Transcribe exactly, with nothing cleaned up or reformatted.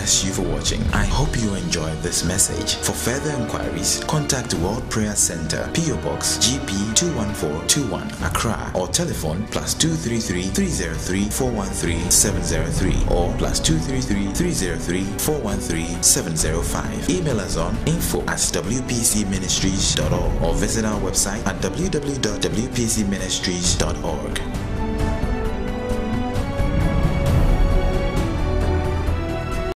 bless you for watching. I hope you enjoyed this message. For further inquiries, contact World Prayer Center, P O Box G P two one four two one, Accra, or telephone plus two three three, three zero three, four one three, seven zero three or plus two three three, three zero three, four one three, seven zero five. Email us on info at w p c ministries dot org or visit our website at w w w dot w p c ministries dot org.